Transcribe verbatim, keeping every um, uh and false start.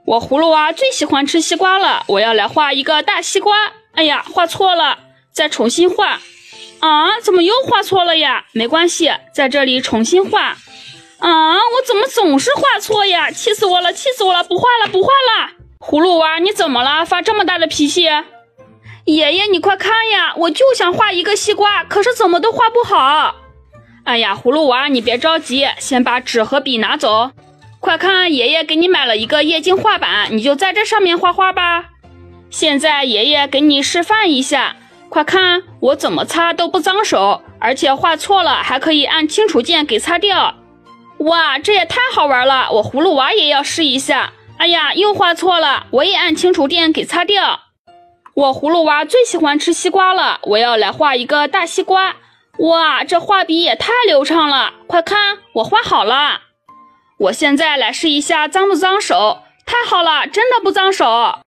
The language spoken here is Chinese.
我葫芦娃最喜欢吃西瓜了，我要来画一个大西瓜。哎呀，画错了，再重新画。啊，怎么又画错了呀？没关系，在这里重新画。啊，我怎么总是画错呀？气死我了，气死我了！不画了，不画了！葫芦娃，你怎么了？发这么大的脾气？爷爷，你快看呀，我就想画一个西瓜，可是怎么都画不好。哎呀，葫芦娃，你别着急，先把纸和笔拿走。快看，爷爷给你买了一个液晶画板，你就在这上面画画吧。现在爷爷给你示范一下，快看，我怎么擦都不脏手，而且画错了还可以按清除键给擦掉。哇，这也太好玩了，我葫芦娃也要试一下。哎呀，又画错了，我也按清除键给擦掉。我葫芦娃最喜欢吃西瓜了，我要来画一个大西瓜。哇，这画笔也太流畅了，快看，我画好了。我现在来试一下脏不脏手，太好了，真的不脏手。